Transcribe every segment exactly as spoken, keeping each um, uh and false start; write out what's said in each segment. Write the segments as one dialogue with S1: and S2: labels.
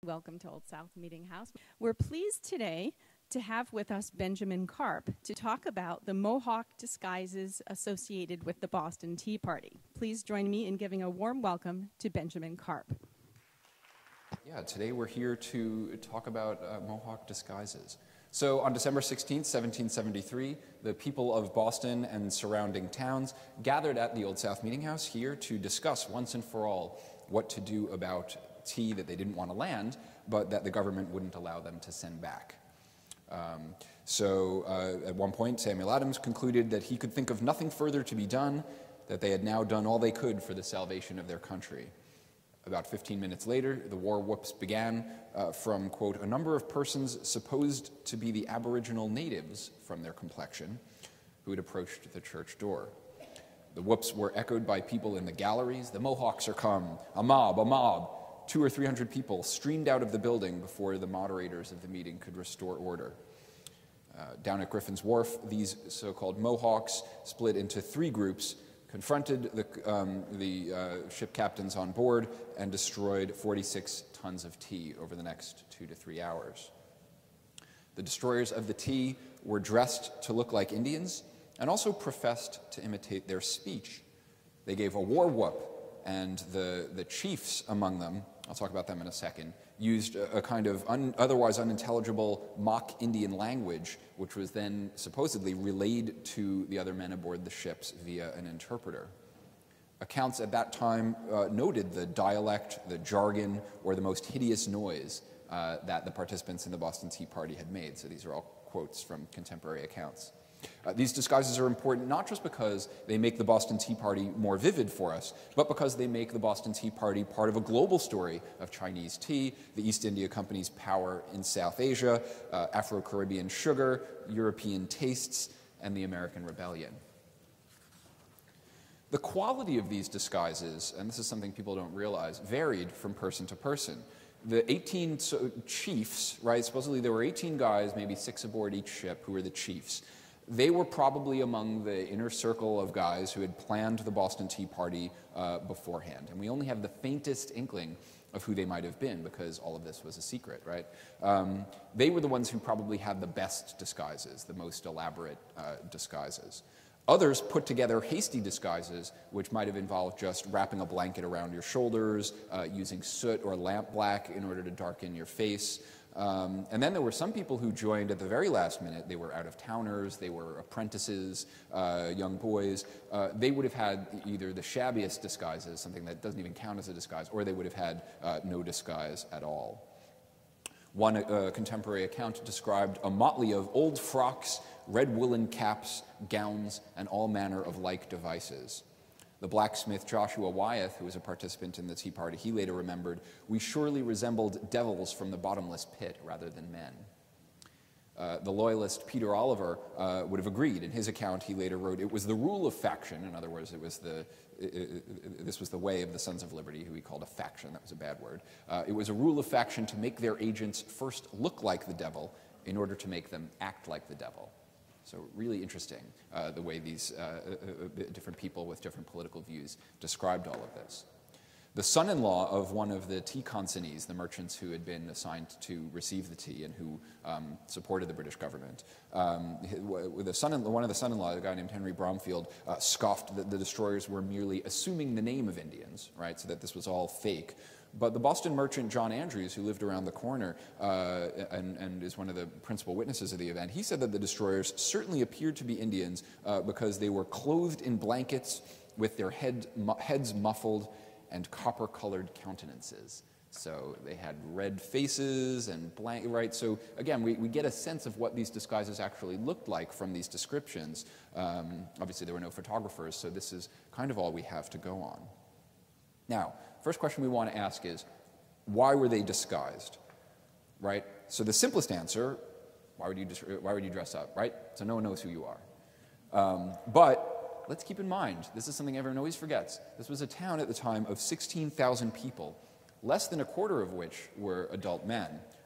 S1: Welcome to Old South Meeting House. We're pleased today to have with us Benjamin Carp to talk about the Mohawk disguises associated with the Boston Tea Party. Please join me in giving a warm welcome to Benjamin Carp.
S2: Yeah, today we're here to talk about uh, Mohawk disguises. So on December sixteenth, seventeen seventy-three, the people of Boston and surrounding towns gathered at the Old South Meeting House here to discuss once and for all what to do about tea that they didn't want to land, but that the government wouldn't allow them to send back. Um, so uh, at one point, Samuel Adams concluded that he could think of nothing further to be done, that they had now done all they could for the salvation of their country. About fifteen minutes later, the war whoops began uh, from, quote, a number of persons supposed to be the aboriginal natives from their complexion who had approached the church door. The whoops were echoed by people in the galleries. The Mohawks are come, a mob, a mob. Two or three hundred people streamed out of the building before the moderators of the meeting could restore order. Uh, down at Griffin's Wharf, these so-called Mohawks split into three groups, confronted the, um, the uh, ship captains on board, and destroyed forty-six tons of tea over the next two to three hours. The destroyers of the tea were dressed to look like Indians and also professed to imitate their speech. They gave a war whoop, and the, the chiefs among them, I'll talk about them in a second, used a, a kind of un, otherwise unintelligible mock Indian language, which was then supposedly relayed to the other men aboard the ships via an interpreter. Accounts at that time uh, noted the dialect, the jargon, or the most hideous noise uh, that the participants in the Boston Tea Party had made. So these are all quotes from contemporary accounts. Uh, these disguises are important not just because they make the Boston Tea Party more vivid for us, but because they make the Boston Tea Party part of a global story of Chinese tea, the East India Company's power in South Asia, uh, Afro-Caribbean sugar, European tastes, and the American Rebellion. The quality of these disguises, and this is something people don't realize, varied from person to person. The eighteen so, chiefs, right, supposedly there were eighteen guys, maybe six aboard each ship, who were the chiefs. They were probably among the inner circle of guys who had planned the Boston Tea Party uh, beforehand. And we only have the faintest inkling of who they might have been because all of this was a secret, right? Um, they were the ones who probably had the best disguises, the most elaborate uh, disguises. Others put together hasty disguises, which might have involved just wrapping a blanket around your shoulders, uh, using soot or lamp black in order to darken your face. Um, and then there were some people who joined at the very last minute. They were out-of-towners, they were apprentices, uh, young boys. Uh, they would have had either the shabbiest disguises, something that doesn't even count as a disguise, or they would have had uh, no disguise at all. One uh, contemporary account described a motley of old frocks, red woolen caps, gowns, and all manner of like devices. The blacksmith Joshua Wyeth, who was a participant in the Tea Party, he later remembered, "We surely resembled devils from the bottomless pit rather than men." Uh, the loyalist Peter Oliver uh, would have agreed. In his account, he later wrote, "It was the rule of faction." In other words, it was the, it, it, this was the way of the Sons of Liberty, who he called a faction. That was a bad word. Uh, it was a rule of faction to make their agents first look like the devil in order to make them act like the devil. So really interesting, uh, the way these uh, uh, different people with different political views described all of this. The son-in-law of one of the tea consignees, the merchants who had been assigned to receive the tea and who um, supported the British government, um, the son one of the son-in-law, a guy named Henry Bromfield, uh, scoffed that the destroyers were merely assuming the name of Indians, right, so that this was all fake. But the Boston merchant John Andrews, who lived around the corner uh, and, and is one of the principal witnesses of the event, he said that the destroyers certainly appeared to be Indians uh, because they were clothed in blankets with their head, mu heads muffled and copper-colored countenances. So they had red faces and blank, right? So again, we, we get a sense of what these disguises actually looked like from these descriptions. Um, obviously, there were no photographers, so this is kind of all we have to go on. Now, first question we want to ask is, why were they disguised, right? So the simplest answer, why would you, why would you dress up, right? So no one knows who you are. Um, but let's keep in mind, this is something everyone always forgets. This was a town at the time of sixteen thousand people, less than a quarter of which were adult men.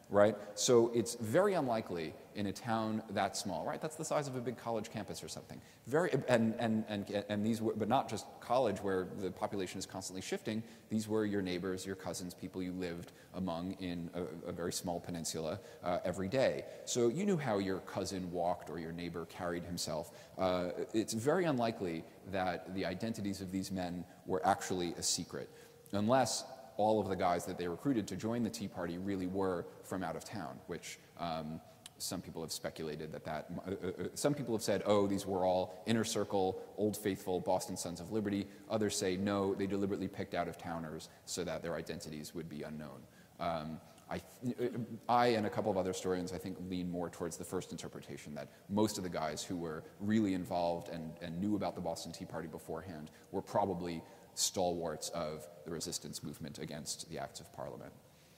S2: right? So it's very unlikely in a town that small, right? That's the size of a big college campus or something. Very, and, and, and, and these were, but not just college where the population is constantly shifting. These were your neighbors, your cousins, people you lived among in a, a very small peninsula uh, every day. So you knew how your cousin walked or your neighbor carried himself. Uh, it's very unlikely that the identities of these men were actually a secret, unless all of the guys that they recruited to join the Tea Party really were from out of town, which um, some people have speculated that that, uh, uh, some people have said, oh, these were all inner circle, Old Faithful, Boston Sons of Liberty. Others say, no, they deliberately picked out-of-towners so that their identities would be unknown. Um, I, I and a couple of other historians, I think, lean more towards the first interpretation, that most of the guys who were really involved and, and knew about the Boston Tea Party beforehand were probably stalwarts of the resistance movement against the Acts of Parliament.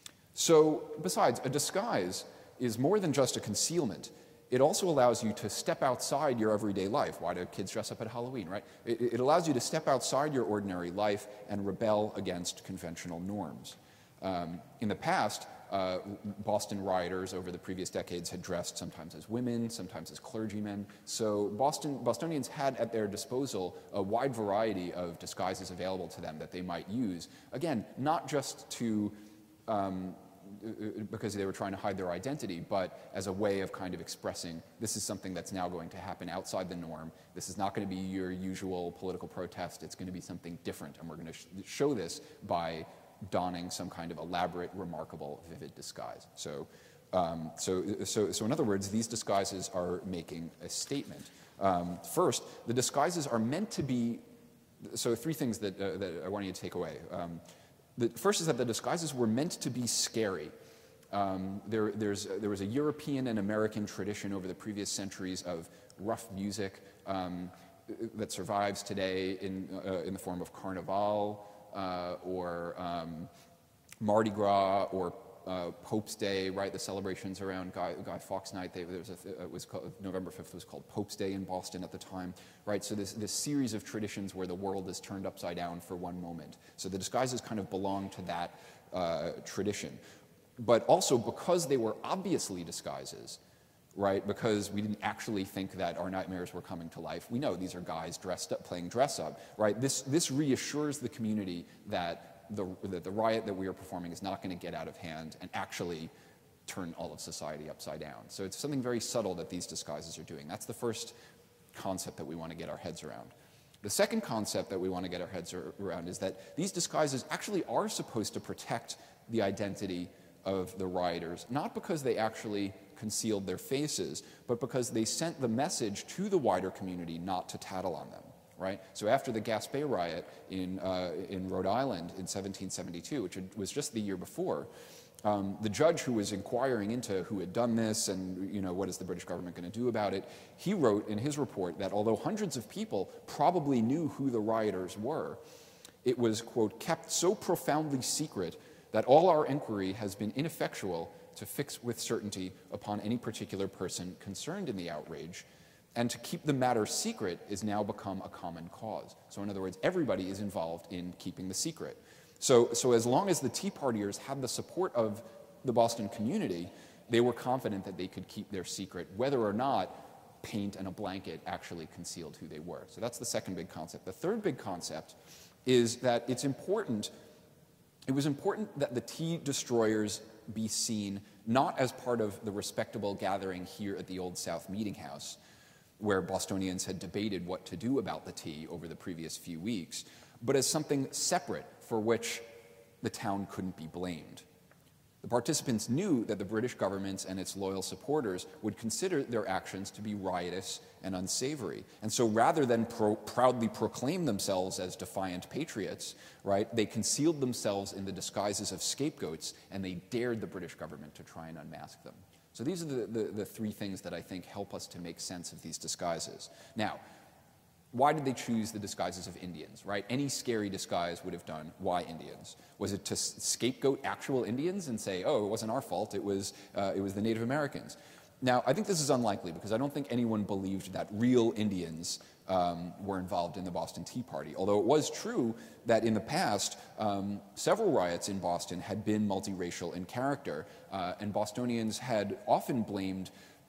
S2: So, besides, a disguise is more than just a concealment. It also allows you to step outside your everyday life. Why do kids dress up at Halloween, right? It, it allows you to step outside your ordinary life and rebel against conventional norms. Um, in the past, uh, Boston rioters over the previous decades had dressed sometimes as women, sometimes as clergymen. So Boston, Bostonians had at their disposal a wide variety of disguises available to them that they might use. Again, not just to um, because they were trying to hide their identity, but as a way of kind of expressing, this is something that's now going to happen outside the norm. This is not going to be your usual political protest. It's going to be something different, and we're going to sh show this by donning some kind of elaborate, remarkable, vivid disguise. So, um, so, so, so in other words, these disguises are making a statement. Um, first, the disguises are meant to be, so three things that, uh, that I want you to take away. Um, The first is that the disguises were meant to be scary. Um, there, there's, there was a European and American tradition over the previous centuries of rough music um, that survives today in, uh, in the form of Carnival uh, or um, Mardi Gras or uh, Pope's Day, right? The celebrations around Guy, Guy Fawkes Night. They, there was a, it was called, November fifth was called Pope's Day in Boston at the time, right? So this, this series of traditions where the world is turned upside down for one moment. So the disguises kind of belong to that uh, tradition. But also because they were obviously disguises, right? Because we didn't actually think that our nightmares were coming to life. We know these are guys dressed up, playing dress up, right? This, this reassures the community that The, the, the riot that we are performing is not going to get out of hand and actually turn all of society upside down. So it's something very subtle that these disguises are doing. That's the first concept that we want to get our heads around. The second concept that we want to get our heads around is that these disguises actually are supposed to protect the identity of the rioters, not because they actually concealed their faces, but because they sent the message to the wider community not to tattle on them. Right? So after the Gaspé riot in, uh, in Rhode Island in seventeen seventy-two, which was just the year before, um, the judge who was inquiring into who had done this and you know, what is the British government going to do about it, he wrote in his report that although hundreds of people probably knew who the rioters were, it was, quote, kept so profoundly secret that all our inquiry has been ineffectual to fix with certainty upon any particular person concerned in the outrage, and to keep the matter secret is now become a common cause. So in other words, everybody is involved in keeping the secret. So, so as long as the Tea Partiers had the support of the Boston community, they were confident that they could keep their secret, whether or not paint and a blanket actually concealed who they were. So that's the second big concept. The third big concept is that it's important, it was important that the tea destroyers be seen not as part of the respectable gathering here at the Old South Meeting House, where Bostonians had debated what to do about the tea over the previous few weeks, but as something separate for which the town couldn't be blamed. The participants knew that the British government and its loyal supporters would consider their actions to be riotous and unsavory. And so rather than pro proudly proclaim themselves as defiant patriots, right, they concealed themselves in the disguises of scapegoats, and they dared the British government to try and unmask them. So these are the, the, the three things that I think help us to make sense of these disguises. Now, why did they choose the disguises of Indians, right? Any scary disguise would have done. Why Indians? Was it to scapegoat actual Indians and say, oh, it wasn't our fault, it was, uh, it was the Native Americans? Now, I think this is unlikely because I don't think anyone believed that real Indians um, were involved in the Boston Tea Party. Although it was true that in the past, um, several riots in Boston had been multiracial in character, uh, and Bostonians had often blamed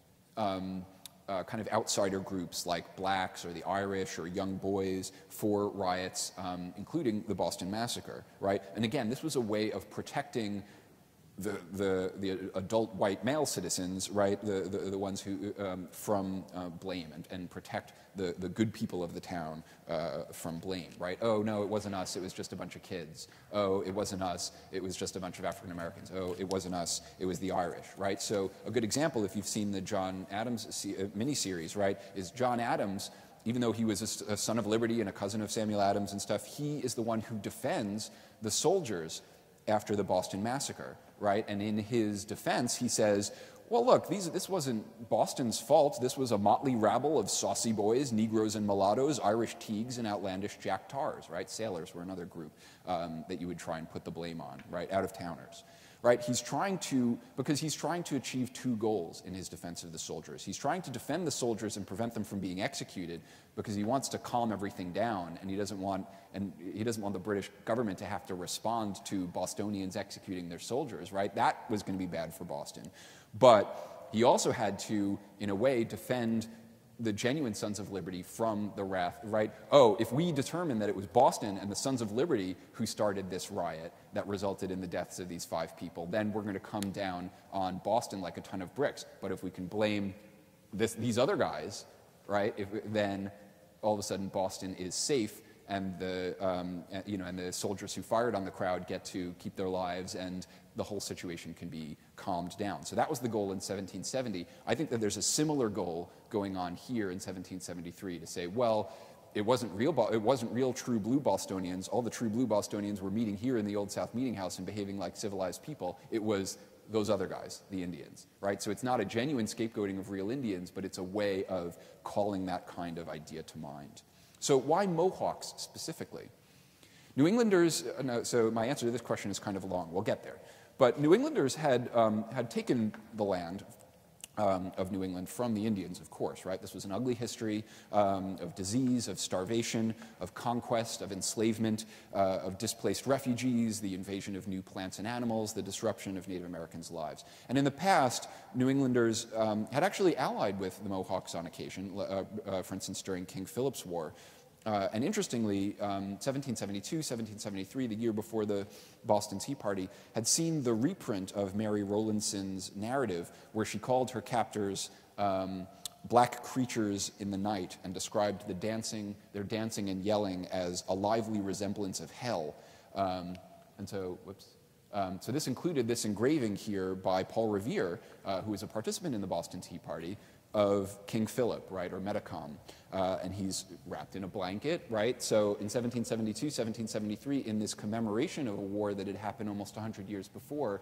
S2: um, Uh, kind of outsider groups like blacks or the Irish or young boys for riots, um, including the Boston Massacre, right? And again, this was a way of protecting the, the, the adult white male citizens, right, the, the, the ones who, um, from uh, blame, and, and protect the, the good people of the town uh, from blame, right? Oh, no, it wasn't us, it was just a bunch of kids. Oh, it wasn't us, it was just a bunch of African Americans. Oh, it wasn't us, it was the Irish, right? So a good example, if you've seen the John Adams miniseries, right, is John Adams, even though he was a, a son of liberty and a cousin of Samuel Adams and stuff, he is the one who defends the soldiers after the Boston Massacre, right? And in his defense, he says, well, look, these, this wasn't Boston's fault. This was a motley rabble of saucy boys, Negroes and mulattoes, Irish teagues, and outlandish jack tars, right? Sailors were another group um, that you would try and put the blame on, right? Out-of-towners, right? He's trying to, because he's trying to achieve two goals in his defense of the soldiers. He's trying to defend the soldiers and prevent them from being executed because he wants to calm everything down, and he doesn't want, and he doesn't want the British government to have to respond to Bostonians executing their soldiers, right? That was going to be bad for Boston. But he also had to, in a way, defend the genuine Sons of Liberty from the wrath, right? Oh, if we determine that it was Boston and the Sons of Liberty who started this riot that resulted in the deaths of these five people, then we're going to come down on Boston like a ton of bricks. But if we can blame this, these other guys, right, if, then all of a sudden Boston is safe, and the, um, you know, and the soldiers who fired on the crowd get to keep their lives, and the whole situation can be calmed down. So that was the goal in seventeen seventy. I think that there's a similar goal going on here in seventeen seventy-three to say, well, it wasn't real, it wasn't real true blue Bostonians. All the true blue Bostonians were meeting here in the Old South Meeting House and behaving like civilized people. It was those other guys, the Indians, right? So it's not a genuine scapegoating of real Indians, but it's a way of calling that kind of idea to mind. So why Mohawks specifically? New Englanders, uh, no, so my answer to this question is kind of long, we'll get there. But New Englanders had, um, had taken the land um, of New England from the Indians, of course, right? This was an ugly history um, of disease, of starvation, of conquest, of enslavement, uh, of displaced refugees, the invasion of new plants and animals, the disruption of Native Americans' lives. And in the past, New Englanders um, had actually allied with the Mohawks on occasion, uh, uh, for instance, during King Philip's War. Uh, and interestingly, um, seventeen seventy-two, seventeen seventy-three, the year before the Boston Tea Party, had seen the reprint of Mary Rowlandson's narrative, where she called her captors um, black creatures in the night and described the dancing, their dancing and yelling as a lively resemblance of hell. Um, and so, whoops. Um, so this included this engraving here by Paul Revere, uh, who was a participant in the Boston Tea Party, of King Philip, right, or Metacom, uh, and he's wrapped in a blanket, right? So in seventeen seventy-two, seventeen seventy-three, in this commemoration of a war that had happened almost one hundred years before,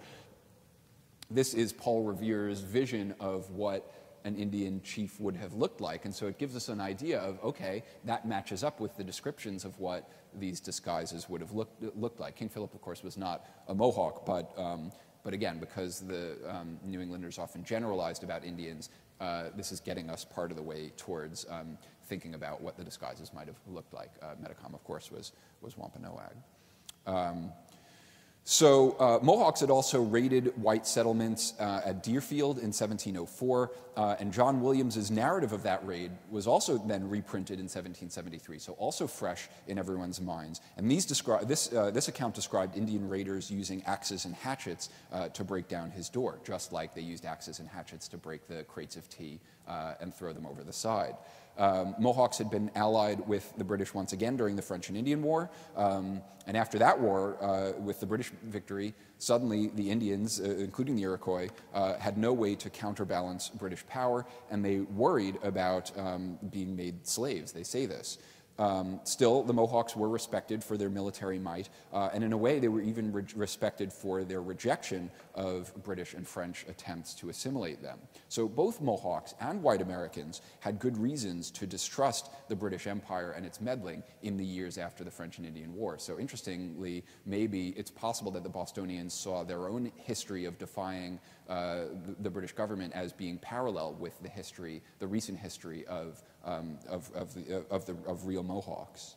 S2: this is Paul Revere's vision of what an Indian chief would have looked like, and so it gives us an idea of, okay, that matches up with the descriptions of what these disguises would have looked, looked like. King Philip, of course, was not a Mohawk, but, um, but again, because the um, New Englanders often generalized about Indians, Uh, this is getting us part of the way towards um, thinking about what the disguises might have looked like. Uh, Metacom, of course, was, was Wampanoag. Um, so uh, Mohawks had also raided white settlements uh, at Deerfield in seventeen oh four, uh, and John Williams's narrative of that raid was also then reprinted in seventeen seventy-three, so also fresh in everyone's minds. And these descri this, uh, this account described Indian raiders using axes and hatchets uh, to break down his door, just like they used axes and hatchets to break the crates of tea uh, and throw them over the side. Um, Mohawks had been allied with the British once again during the French and Indian War, um, and after that war, uh, with the British victory, suddenly the Indians, uh, including the Iroquois, uh, had no way to counterbalance British power, and they worried about um, being made slaves. They say this. Um, still, the Mohawks were respected for their military might, uh, and in a way they were even re respected for their rejection of British and French attempts to assimilate them. So both Mohawks and white Americans had good reasons to distrust the British Empire and its meddling in the years after the French and Indian War. So interestingly, maybe it's possible that the Bostonians saw their own history of defying uh, the, the British government as being parallel with the history, the recent history of Um, of, of, the, of, the, of real Mohawks.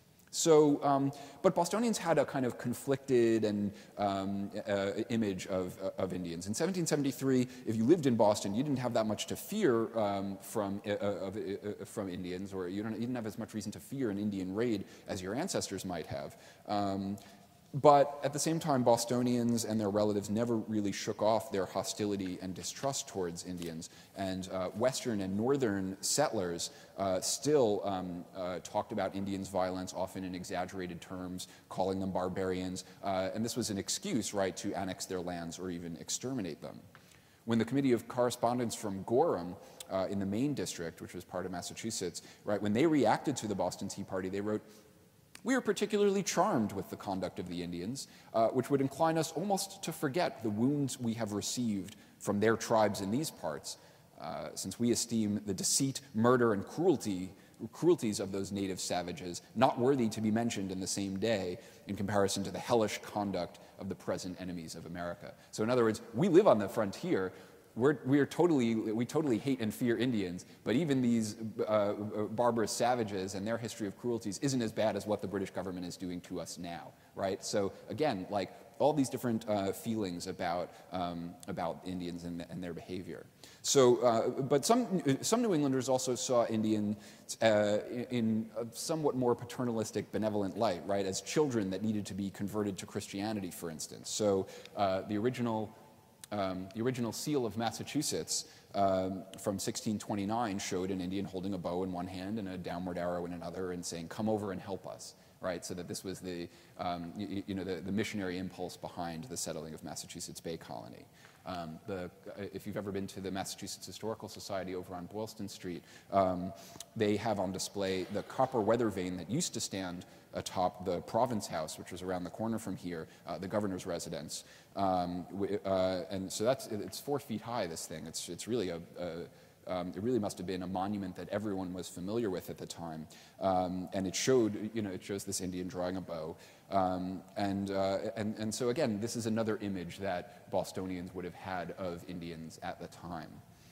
S2: So, um, but Bostonians had a kind of conflicted and um, uh, image of, uh, of Indians. In seventeen seventy-three, if you lived in Boston, you didn't have that much to fear um, from, uh, of, uh, from Indians, or you, don't, you didn't have as much reason to fear an Indian raid as your ancestors might have. Um, But at the same time, Bostonians and their relatives never really shook off their hostility and distrust towards Indians. And uh, Western and Northern settlers uh, still um, uh, talked about Indians' violence, often in exaggerated terms, calling them barbarians. Uh, and this was an excuse, right, to annex their lands or even exterminate them. When the Committee of Correspondence from Gorham uh, in the Maine District, which was part of Massachusetts, right, when they reacted to the Boston Tea Party, they wrote, "We are particularly charmed with the conduct of the Indians, uh, which would incline us almost to forget the wounds we have received from their tribes in these parts, uh, since we esteem the deceit, murder, and cruelty, cruelties of those native savages not worthy to be mentioned in the same day in comparison to the hellish conduct of the present enemies of America." So in other words, we live on the frontier. We're, we're totally, we totally hate and fear Indians, but even these uh, barbarous savages and their history of cruelties isn't as bad as what the British government is doing to us now, right? So again, like all these different uh, feelings about, um, about Indians and, and their behavior. So, uh, but some, some New Englanders also saw Indians uh, in a somewhat more paternalistic, benevolent light, right? As children that needed to be converted to Christianity, for instance. So uh, the original Um, the original seal of Massachusetts um, from sixteen twenty-nine showed an Indian holding a bow in one hand and a downward arrow in another and saying, "Come over and help us," right? So that this was the, um, you, you know, the, the missionary impulse behind the settling of Massachusetts Bay Colony. Um, the, if you've ever been to the Massachusetts Historical Society over on Boylston Street, um, they have on display the copper weather vane that used to stand atop the Province House, which was around the corner from here, uh, the governor's residence. Um, uh, and so that's, it's four feet high, this thing. It's, it's really a, a Um, it really must have been a monument that everyone was familiar with at the time. Um, and it showed, you know, it shows this Indian drawing a bow. Um, and, uh, and, and so again, this is another image that Bostonians would have had of Indians at the time.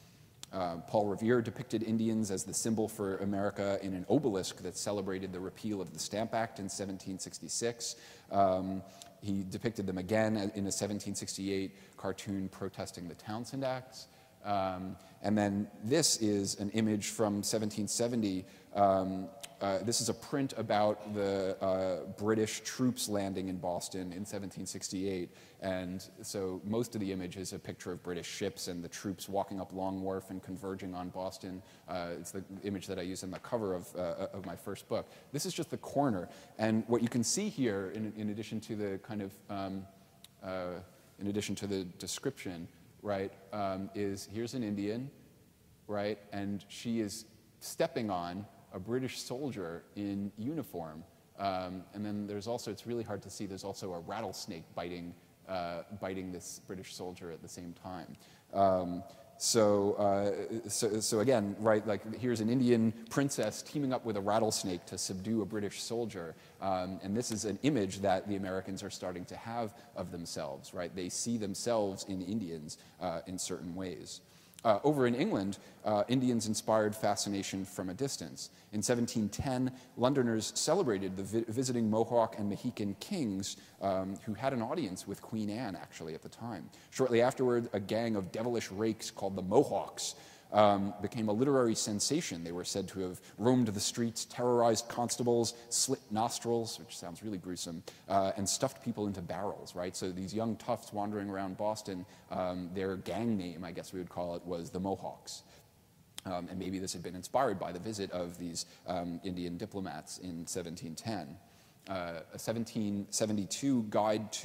S2: Uh, Paul Revere depicted Indians as the symbol for America in an obelisk that celebrated the repeal of the Stamp Act in seventeen sixty-six. Um, he depicted them again in a seventeen sixty-eight cartoon protesting the Townshend Acts. Um, and then this is an image from seventeen seventy. Um, uh, this is a print about the uh, British troops landing in Boston in seventeen sixty-eight. And so most of the image is a picture of British ships and the troops walking up Long Wharf and converging on Boston. Uh, it's the image that I use in the cover of, uh, of my first book. This is just the corner. And what you can see here, in, in addition to the kind of, um, uh, in addition to the description, right, um, is here's an Indian, right, and she is stepping on a British soldier in uniform. Um, and then there's also, it's really hard to see, there's also a rattlesnake biting, uh, biting this British soldier at the same time. Um, so, uh, so, so again, right, like here's an Indian princess teaming up with a rattlesnake to subdue a British soldier. Um, and this is an image that the Americans are starting to have of themselves, right? They see themselves in Indians uh, in certain ways. Uh, over in England, uh, Indians inspired fascination from a distance. In seventeen ten, Londoners celebrated the vi visiting Mohawk and Mohican kings um, who had an audience with Queen Anne, actually, at the time. Shortly afterward, a gang of devilish rakes called the Mohawks Um, became a literary sensation. They were said to have roamed the streets, terrorized constables, slit nostrils, which sounds really gruesome, uh, and stuffed people into barrels, right? So these young toughs wandering around Boston, um, their gang name, I guess we would call it, was the Mohawks. Um, and maybe this had been inspired by the visit of these um, Indian diplomats in seventeen ten. Uh, a seventeen seventy-two guide to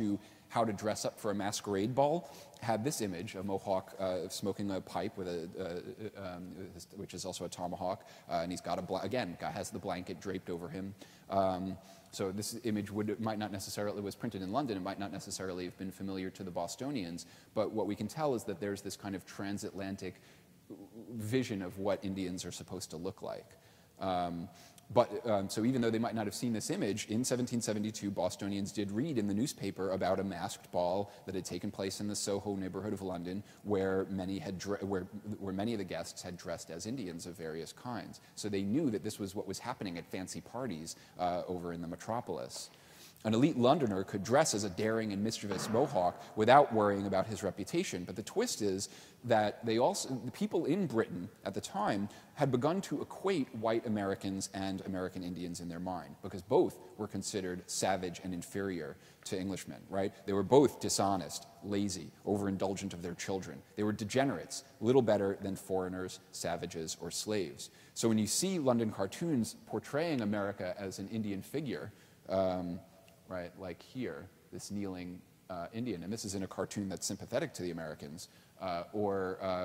S2: how to dress up for a masquerade ball had this image, a Mohawk uh, smoking a pipe with a, uh, um, which is also a tomahawk, uh, and he's got a, bla again, guy has the blanket draped over him. Um, so this image would, might not necessarily, it was printed in London, it might not necessarily have been familiar to the Bostonians, but what we can tell is that there's this kind of transatlantic vision of what Indians are supposed to look like. Um, But um, so even though they might not have seen this image, in seventeen seventy-two, Bostonians did read in the newspaper about a masked ball that had taken place in the Soho neighborhood of London, where many had where where many of the guests had dressed as Indians of various kinds. So they knew that this was what was happening at fancy parties uh, over in the metropolis. An elite Londoner could dress as a daring and mischievous Mohawk without worrying about his reputation. But the twist is that they also, the people in Britain at the time had begun to equate white Americans and American Indians in their mind, because both were considered savage and inferior to Englishmen, right? They were both dishonest, lazy, overindulgent of their children. They were degenerates, little better than foreigners, savages, or slaves. So when you see London cartoons portraying America as an Indian figure, um, right, like here, this kneeling uh, Indian, and this is in a cartoon that's sympathetic to the Americans, uh, or, uh,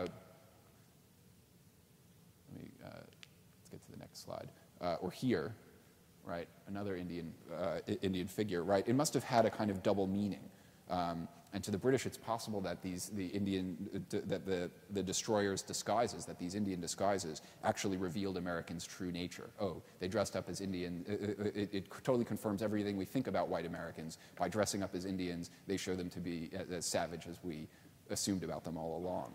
S2: let me, uh, let's get to the next slide, uh, or here, right, another Indian, uh, Indian figure, right, it must have had a kind of double meaning. Um, and to the British, it's possible that these, the Indian, that the, the destroyers' disguises, that these Indian disguises actually revealed Americans' true nature. Oh, they dressed up as Indian. It, it, it totally confirms everything we think about white Americans. By dressing up as Indians, they show them to be as savage as we assumed about them all along.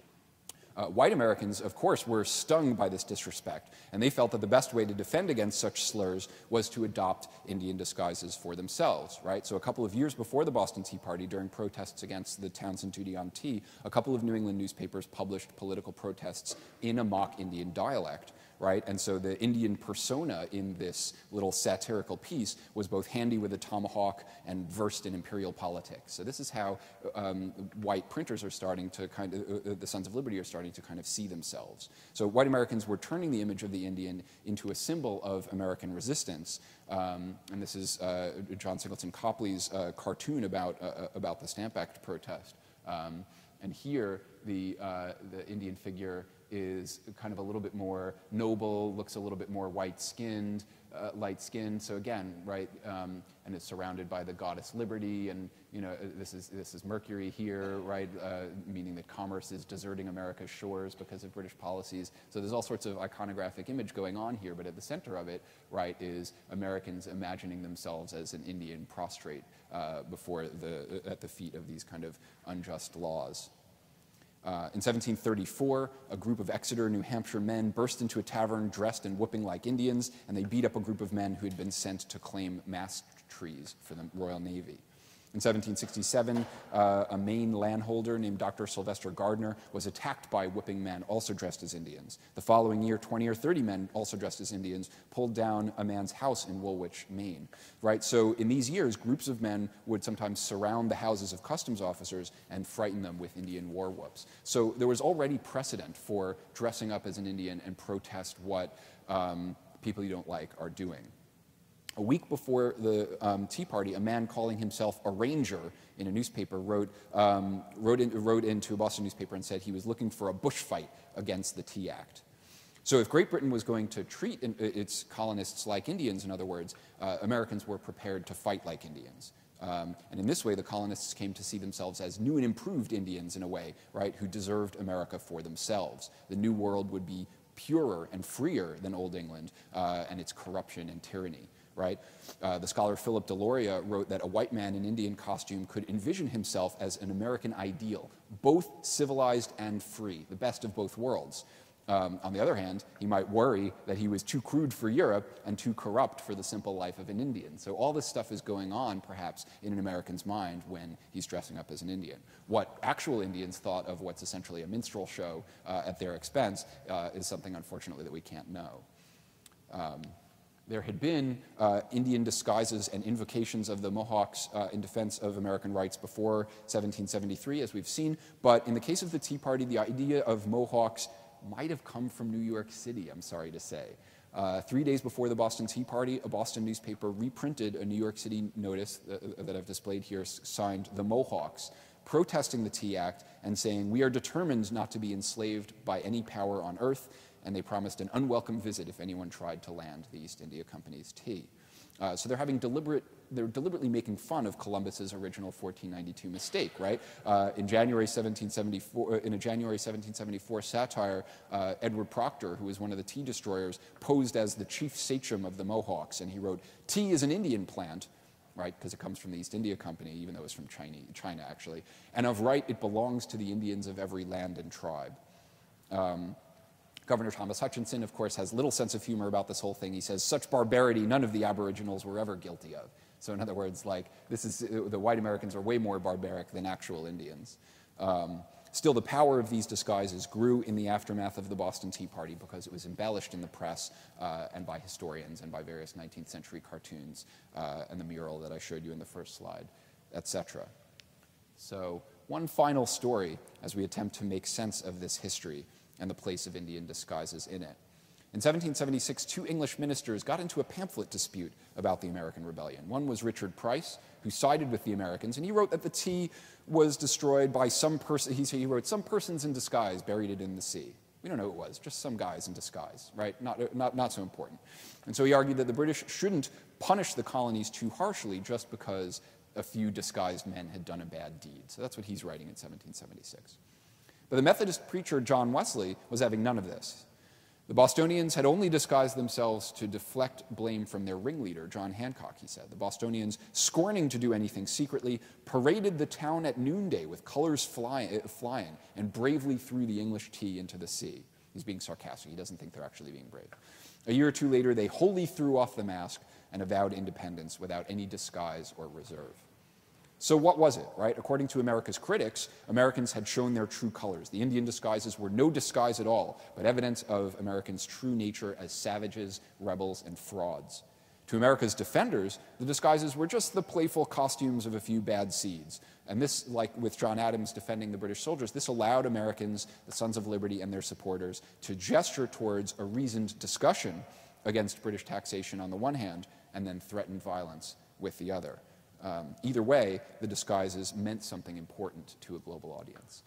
S2: Uh, white Americans, of course, were stung by this disrespect, and they felt that the best way to defend against such slurs was to adopt Indian disguises for themselves, right? So a couple of years before the Boston Tea Party, during protests against the Townsend duty on tea, a couple of New England newspapers published political protests in a mock Indian dialect, right? And so the Indian persona in this little satirical piece was both handy with a tomahawk and versed in imperial politics. So this is how um, white printers are starting to kind of, uh, the Sons of Liberty are starting to kind of see themselves. So white Americans were turning the image of the Indian into a symbol of American resistance. Um, and this is uh, John Singleton Copley's uh, cartoon about, uh, about the Stamp Act protest. Um, and here, the, uh, the Indian figure is kind of a little bit more noble, looks a little bit more white-skinned, uh, light-skinned. So again, right, um, and it's surrounded by the goddess Liberty, and you know, this is this is Mercury here, right, uh, meaning that commerce is deserting America's shores because of British policies. So there's all sorts of iconographic image going on here, but at the center of it, right, is Americans imagining themselves as an Indian prostrate uh, before the at the feet of these kind of unjust laws. Uh, in seventeen thirty-four, a group of Exeter, New Hampshire men burst into a tavern dressed and whooping like Indians, and they beat up a group of men who had been sent to claim mast trees for the Royal Navy. In seventeen sixty-seven, uh, a Maine landholder named Doctor Sylvester Gardner was attacked by whipping men also dressed as Indians. The following year, twenty or thirty men also dressed as Indians pulled down a man's house in Woolwich, Maine. Right? So in these years, groups of men would sometimes surround the houses of customs officers and frighten them with Indian war whoops. So there was already precedent for dressing up as an Indian and protest what um, people you don't like are doing. A week before the um, Tea Party, a man calling himself a ranger in a newspaper wrote, um, wrote, in, wrote into a Boston newspaper and said he was looking for a bush fight against the Tea Act. So if Great Britain was going to treat in, its colonists like Indians, in other words, uh, Americans were prepared to fight like Indians. Um, and in this way, the colonists came to see themselves as new and improved Indians in a way, right, who deserved America for themselves. The New World would be purer and freer than Old England uh, and its corruption and tyranny. Right? Uh, the scholar Philip Deloria wrote that a white man in Indian costume could envision himself as an American ideal, both civilized and free, the best of both worlds. Um, on the other hand, he might worry that he was too crude for Europe and too corrupt for the simple life of an Indian. So all this stuff is going on, perhaps, in an American's mind when he's dressing up as an Indian. What actual Indians thought of what's essentially a minstrel show uh, at their expense uh, is something, unfortunately, that we can't know. Um, There had been uh, Indian disguises and invocations of the Mohawks uh, in defense of American rights before seventeen seventy-three, as we've seen. But in the case of the Tea Party, the idea of Mohawks might have come from New York City, I'm sorry to say. Uh, three days before the Boston Tea Party, a Boston newspaper reprinted a New York City notice that, that I've displayed here, signed the Mohawks, protesting the Tea Act and saying, "We are determined not to be enslaved by any power on earth," and they promised an unwelcome visit if anyone tried to land the East India Company's tea. Uh, so they're having deliberate, they're deliberately making fun of Columbus's original fourteen ninety-two mistake, right? Uh, in January seventeen seventy-four, in a January seventeen seventy-four satire, uh, Edward Proctor, who was one of the tea destroyers, posed as the chief sachem of the Mohawks, and he wrote, "Tea is an Indian plant," right, because it comes from the East India Company, even though it's from China, China actually, "and of right it belongs to the Indians of every land and tribe." Um, Governor Thomas Hutchinson, of course, has little sense of humor about this whole thing. He says, "Such barbarity none of the Aboriginals were ever guilty of." So in other words, like, this is, the white Americans are way more barbaric than actual Indians. Um, still, the power of these disguises grew in the aftermath of the Boston Tea Party because it was embellished in the press uh, and by historians and by various nineteenth century cartoons uh, and the mural that I showed you in the first slide, et cetera. So one final story as we attempt to make sense of this history and the place of Indian disguises in it. In seventeen seventy-six, two English ministers got into a pamphlet dispute about the American Rebellion. One was Richard Price, who sided with the Americans, and he wrote that the tea was destroyed by some person, he, he wrote, "Some persons in disguise buried it in the sea." We don't know who it was, just some guys in disguise, right? Not, not, not so important. And so he argued that the British shouldn't punish the colonies too harshly just because a few disguised men had done a bad deed. So that's what he's writing in seventeen seventy-six. But the Methodist preacher John Wesley was having none of this. The Bostonians had only disguised themselves to deflect blame from their ringleader, John Hancock, he said. The Bostonians, scorning to do anything secretly, paraded the town at noonday with colors fly, uh, flying and bravely threw the English tea into the sea. He's being sarcastic. He doesn't think they're actually being brave. A year or two later, they wholly threw off the mask and avowed independence without any disguise or reserve. So what was it, right? According to America's critics, Americans had shown their true colors. The Indian disguises were no disguise at all, but evidence of Americans' true nature as savages, rebels, and frauds. To America's defenders, the disguises were just the playful costumes of a few bad seeds. And this, like with John Adams defending the British soldiers, this allowed Americans, the Sons of Liberty and their supporters, to gesture towards a reasoned discussion against British taxation on the one hand, and then threatened violence with the other. Um, either way, the disguises meant something important to a global audience.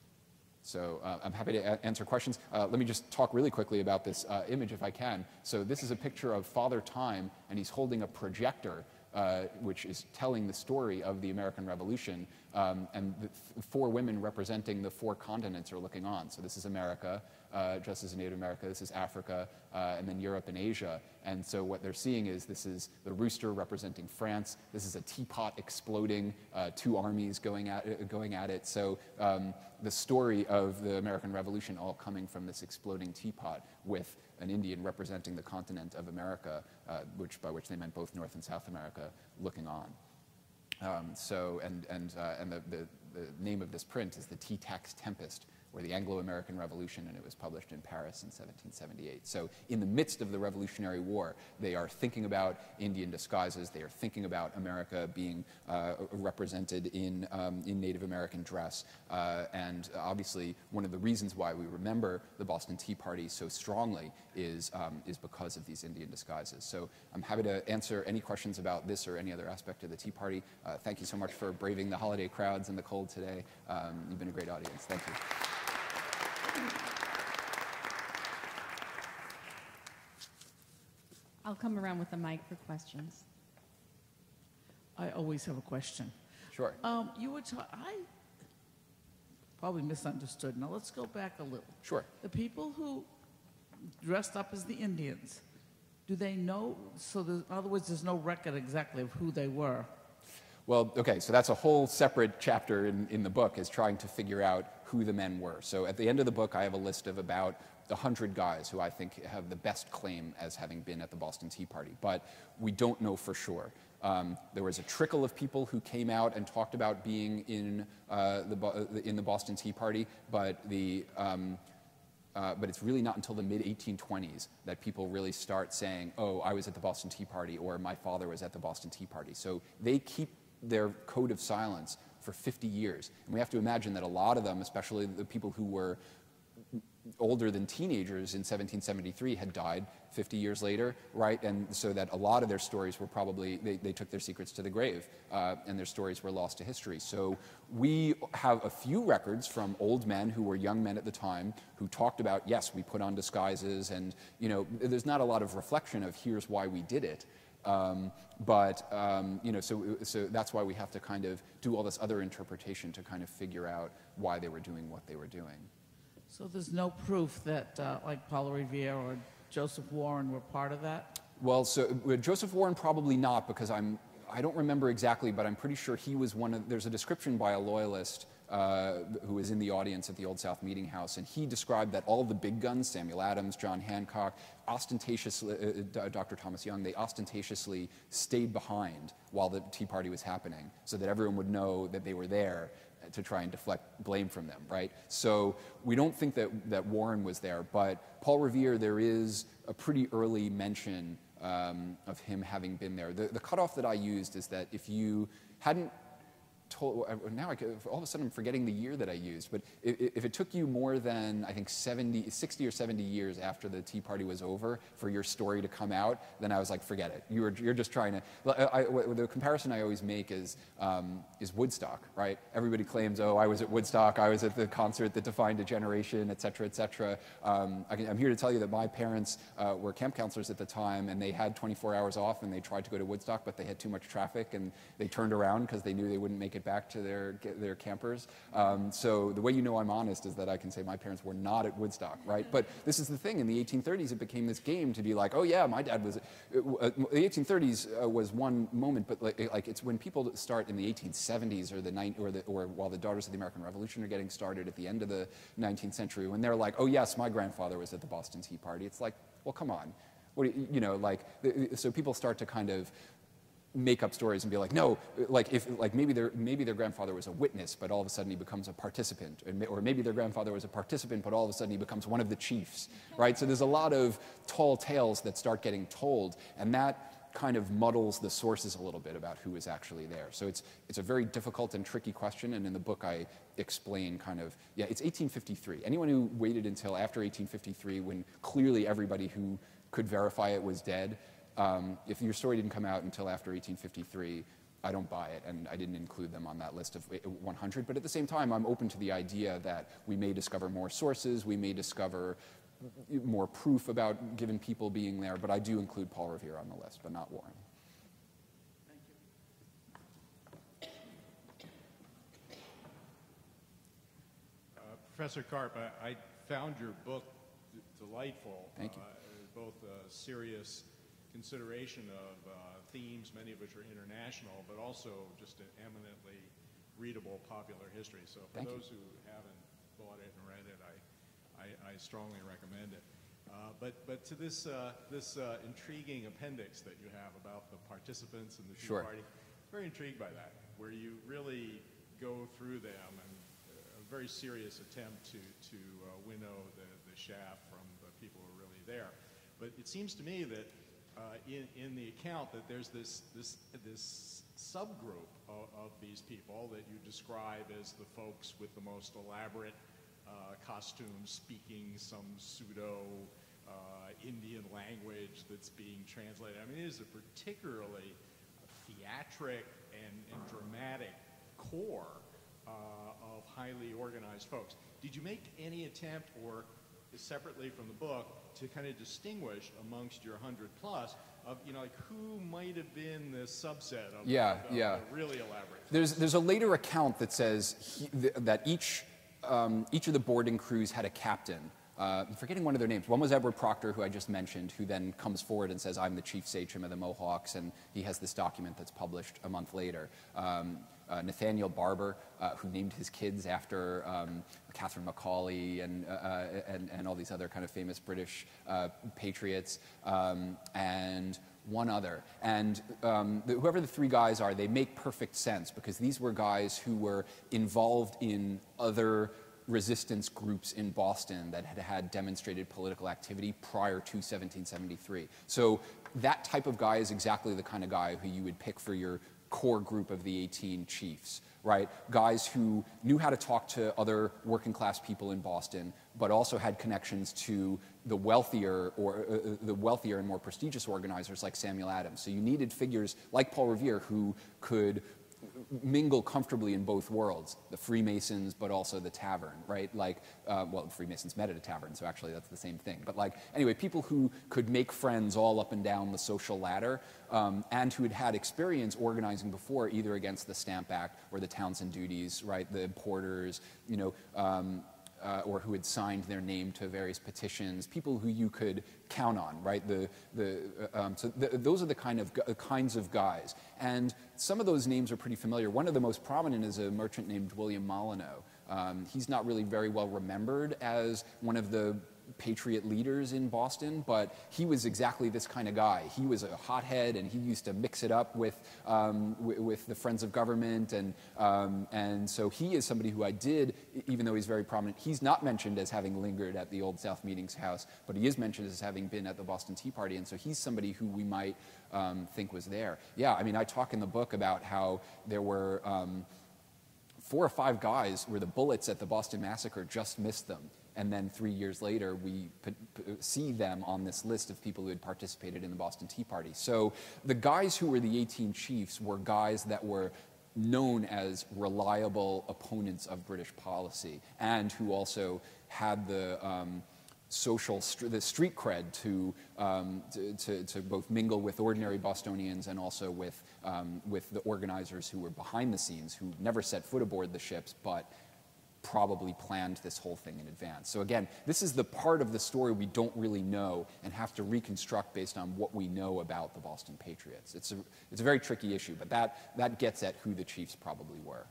S2: So uh, I'm happy to answer questions. Uh, let me just talk really quickly about this uh, image if I can. So this is a picture of Father Time, and he's holding a projector, uh, which is telling the story of the American Revolution. Um, and the four women representing the four continents are looking on. So this is America, uh, just as Native America. This is Africa, uh, and then Europe and Asia. And so what they're seeing is this is the rooster representing France. This is a teapot exploding, uh, two armies going at it, going at it. So um, the story of the American Revolution all coming from this exploding teapot with an Indian representing the continent of America, uh, which by which they meant both North and South America, looking on. Um, so, and, and, uh, and the, the, the name of this print is The Tea Tax Tempest, or the Anglo-American Revolution, and it was published in Paris in seventeen seventy-eight. So in the midst of the Revolutionary War, they are thinking about Indian disguises, they are thinking about America being uh, represented in, um, in Native American dress, uh, and obviously one of the reasons why we remember the Boston Tea Party so strongly is, um, is because of these Indian disguises. So I'm happy to answer any questions about this or any other aspect of the Tea Party. Uh, thank you so much for braving the holiday crowds and the cold today. Um, you've been a great audience. Thank you.
S3: I'll come around with the mic for questions.
S4: I always have a question.
S2: Sure.
S4: Um, you were ta- I probably misunderstood. Now let's go back a little.
S2: Sure.
S4: The people who dressed up as the Indians, do they know? So there's, in other words, there's no record exactly of who they were.
S2: Well, okay, so that's a whole separate chapter in, in the book, is trying to figure out who the men were. So at the end of the book, I have a list of about one hundred guys who I think have the best claim as having been at the Boston Tea Party, but we don't know for sure. Um, there was a trickle of people who came out and talked about being in, uh, the, in the Boston Tea Party, but, the, um, uh, but it's really not until the mid eighteen twenties that people really start saying, oh, I was at the Boston Tea Party, or my father was at the Boston Tea Party. So they keep their code of silence for fifty years. And we have to imagine that a lot of them, especially the people who were older than teenagers in seventeen seventy-three had died fifty years later, right? And so that a lot of their stories were probably, they, they took their secrets to the grave, uh, and their stories were lost to history. So we have a few records from old men who were young men at the time who talked about, yes, we put on disguises, and, you know, there's not a lot of reflection of here's why we did it. Um, but, um, you know, so, so that's why we have to kind of do all this other interpretation to kind of figure out why they were doing what they were doing.
S4: So there's no proof that, uh, like, Paul Revere or Joseph Warren were part of that?
S2: Well, so uh, Joseph Warren probably not, because I'm, I don't remember exactly, but I'm pretty sure he was one of, there's a description by a loyalist uh, who was in the audience at the Old South Meeting House, and he described that all the big guns, Samuel Adams, John Hancock, ostentatiously, uh, Doctor Thomas Young, they ostentatiously stayed behind while the Tea Party was happening, so that everyone would know that they were there to try and deflect blame from them, right? So we don't think that, that Warren was there, but Paul Revere, there is a pretty early mention um, of him having been there. The, the cutoff that I used is that if you hadn't told, now I, all of a sudden I'm forgetting the year that I used, but if, if it took you more than, I think, seventy, sixty or seventy years after the Tea Party was over for your story to come out, then I was like, forget it. You were, you're just trying to, I, I, the comparison I always make is, um, is Woodstock, right? Everybody claims, oh, I was at Woodstock, I was at the concert that defined a generation, et cetera, et cetera. Um, I can, I'm here to tell you that my parents uh, were camp counselors at the time, and they had twenty-four hours off, and they tried to go to Woodstock, but they had too much traffic, and they turned around because they knew they wouldn't make it back to their, their campers. Um, so the way you know I'm honest is that I can say my parents were not at Woodstock, right? But this is the thing, in the eighteen thirties it became this game to be like, oh yeah, my dad was, uh, the eighteen thirties uh, was one moment, but like, like it's when people start in the eighteen seventies or the nine, or, the, or while the Daughters of the American Revolution are getting started at the end of the nineteenth century, when they're like, oh yes, my grandfather was at the Boston Tea Party. It's like, well, come on. What do you, you know, like, so people start to kind of make up stories and be like, no, like if like maybe their maybe their grandfather was a witness, but all of a sudden he becomes a participant, or maybe their grandfather was a participant, but all of a sudden he becomes one of the chiefs, right? So there's a lot of tall tales that start getting told, and that kind of muddles the sources a little bit about who is actually there. So it's it's a very difficult and tricky question, and in the book I explain kind of, yeah, it's eighteen fifty-three. Anyone who waited until after eighteen fifty-three, when clearly everybody who could verify it was dead, Um, if your story didn't come out until after eighteen fifty-three, I don't buy it, and I didn't include them on that list of one hundred. But at the same time, I'm open to the idea that we may discover more sources, we may discover more proof about given people being there, but I do include Paul Revere on the list, but not Warren.
S4: Thank you.
S5: Uh, Professor Carp, I, I found your book d delightful.
S2: Thank you.
S5: Uh, both a serious consideration of uh, themes, many of which are international, but also just an eminently readable popular history. So for
S2: Thank
S5: those
S2: you.
S5: who haven't bought it and read it, I, I, I strongly recommend it. Uh, but, but to this, uh, this uh, intriguing appendix that you have about the participants in the Tea
S2: Sure.
S5: Party, very intrigued by that, where you really go through them, and a very serious attempt to, to uh, winnow the, the shaft from the people who are really there. But it seems to me that uh, in, in the account that there's this, this, this subgroup of, of these people that you describe as the folks with the most elaborate uh, costumes, speaking some pseudo uh, Indian language that's being translated. I mean, it is a particularly theatric and, and dramatic core uh, of highly organized folks. Did you make any attempt, or separately from the book, to kind of distinguish amongst your hundred plus of, you know, like who might have been the subset of,
S2: Yeah,
S5: the,
S2: yeah.
S5: the really elaborate?
S2: There's, there's a later account that says he, th that each, um, each of the boarding crews had a captain. Uh, I'm forgetting one of their names. One was Edward Proctor, who I just mentioned, who then comes forward and says, I'm the chief sachem of the Mohawks, and he has this document that's published a month later. Um, uh, Nathaniel Barber, uh, who named his kids after um, Catherine Macaulay and, uh, and, and all these other kind of famous British uh, patriots, um, and one other. And um, the, whoever the three guys are, they make perfect sense, because these were guys who were involved in other resistance groups in Boston that had had demonstrated political activity prior to seventeen seventy-three. So that type of guy is exactly the kind of guy who you would pick for your core group of the eighteen chiefs, right? Guys who knew how to talk to other working class people in Boston, but also had connections to the wealthier or uh, the wealthier and more prestigious organizers like Samuel Adams. So you needed figures like Paul Revere who could mingle comfortably in both worlds, the Freemasons, but also the tavern, right? Like, uh, well, the Freemasons met at a tavern, so actually that's the same thing. But like, anyway, people who could make friends all up and down the social ladder, um, and who had had experience organizing before, either against the Stamp Act or the Townsend Duties, right? The importers, you know, um, Uh, or who had signed their name to various petitions, people who you could count on, right? The, the, uh, um, so th those are the kind of uh, kinds of guys. And some of those names are pretty familiar. One of the most prominent is a merchant named William Molyneux. Um, he's not really very well remembered as one of the Patriot leaders in Boston, but he was exactly this kind of guy. He was a hothead, and he used to mix it up with um, with the Friends of Government, and um, and so he is somebody who I did, even though he's very prominent. He's not mentioned as having lingered at the Old South Meetings House, but he is mentioned as having been at the Boston Tea Party, and so he's somebody who we might um, think was there. Yeah, I mean, I talk in the book about how there were Um, four or five guys where the bullets at the Boston Massacre just missed them. And then three years later, we p p see them on this list of people who had participated in the Boston Tea Party. So the guys who were the eighteen chiefs were guys that were known as reliable opponents of British policy, and who also had the um, social, st the street cred to, um, to, to, to both mingle with ordinary Bostonians and also with, um, with the organizers who were behind the scenes, who never set foot aboard the ships, but probably planned this whole thing in advance. So again, this is the part of the story we don't really know and have to reconstruct based on what we know about the Boston Patriots. It's a, it's a very tricky issue, but that, that gets at who the chiefs probably were.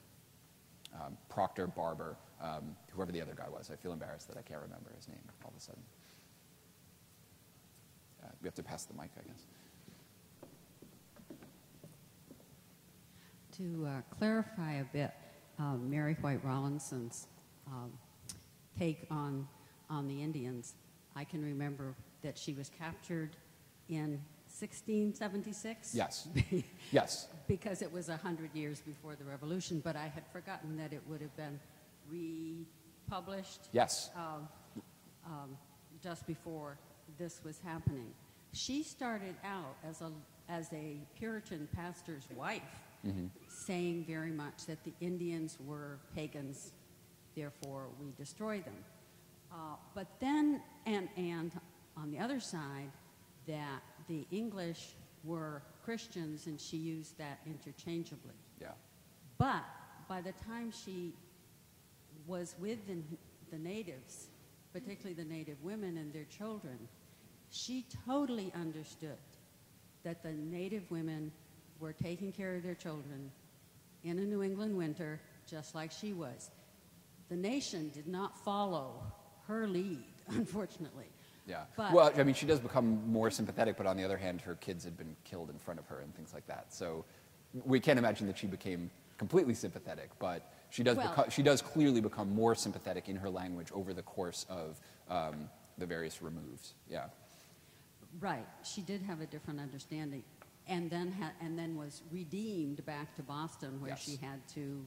S2: Um, Proctor, Barber, um, whoever the other guy was. I feel embarrassed that I can't remember his name all of a sudden. Uh, we have to pass the mic, I guess.
S3: To uh, clarify a bit, uh, Mary White Rawlinson's um, take on, on the Indians, I can remember that she was captured in sixteen seventy-six?
S2: Yes. Yes.
S3: Because it was a hundred years before the Revolution, but I had forgotten that it would have been republished.
S2: Yes.
S3: Um, um, just before this was happening. She started out as a, as a Puritan pastor's wife, mm-hmm. saying very much that the Indians were pagans, therefore we destroy them. Uh, but then, and, and on the other side, that the English were Christians, and she used that interchangeably.
S2: Yeah.
S3: But by the time she was with the, the natives, particularly the native women and their children, she totally understood that the native women were taking care of their children in a New England winter, just like she was. The nation did not follow her lead, unfortunately.
S2: Yeah.
S3: But,
S2: well, I mean, she does become more sympathetic, but on the other hand, her kids had been killed in front of her and things like that. So we can't imagine that she became completely sympathetic, but she does,
S3: well,
S2: beco- she does clearly become more sympathetic in her language over the course of um, the various removes. Yeah.
S3: Right. She did have a different understanding, and then ha and then was redeemed back to Boston, where
S2: yes.
S3: she had to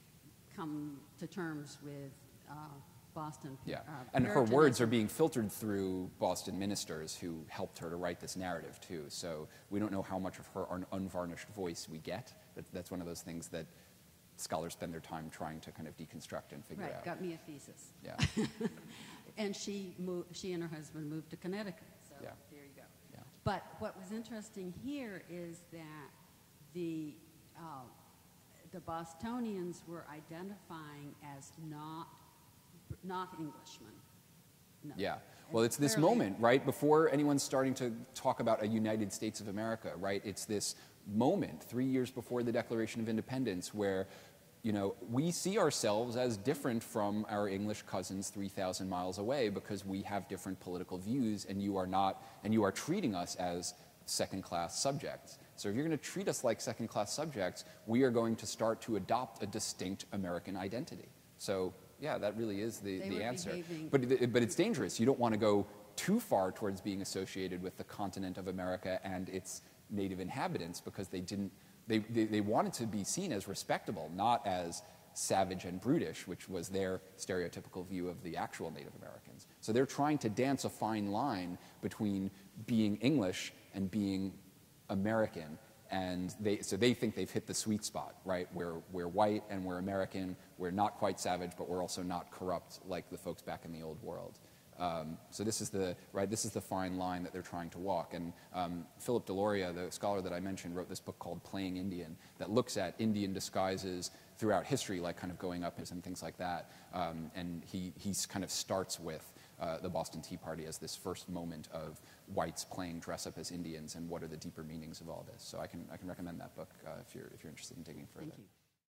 S3: come to terms with uh, Boston.
S2: Yeah,
S3: uh,
S2: and her words are being filtered through Boston ministers who helped her to write this narrative too. So we don't know how much of her un unvarnished voice we get. But that's one of those things that scholars spend their time trying to kind of deconstruct and figure
S3: right,
S2: out.
S3: got me a thesis.
S2: Yeah.
S3: And she moved. She and her husband moved to Connecticut. So
S2: yeah.
S3: there you go.
S2: Yeah.
S3: But what was interesting here is that the uh, the Bostonians were identifying as not not Englishmen. No.
S2: Yeah. Well, it's this
S3: Clearly,
S2: moment, right, before anyone's starting to talk about a United States of America, right? It's this moment, three years before the Declaration of Independence, where, you know, we see ourselves as different from our English cousins three thousand miles away because we have different political views, and you are not, and you are treating us as second-class subjects. So if you're going to treat us like second-class subjects, we are going to start to adopt a distinct American identity. So yeah, that really is the, the answer. But, but it's dangerous. You don't want to go too far towards being associated with the continent of America and its native inhabitants because they didn't they, they, they wanted to be seen as respectable, not as savage and brutish, which was their stereotypical view of the actual Native Americans. So they're trying to dance a fine line between being English and being American, and they, so they think they've hit the sweet spot, right? We're, we're white and we're American, we're not quite savage, but we're also not corrupt like the folks back in the old world. Um, so this is the right. This is the fine line that they're trying to walk. And um, Philip Deloria, the scholar that I mentioned, wrote this book called "Playing Indian" that looks at Indian disguises throughout history, like kind of going up and things like that. Um, and he he kind of starts with uh, the Boston Tea Party as this first moment of whites playing dress up as Indians, and what are the deeper meanings of all this. So I can I can recommend that book uh, if you're if you're interested in digging further.
S3: Thank you.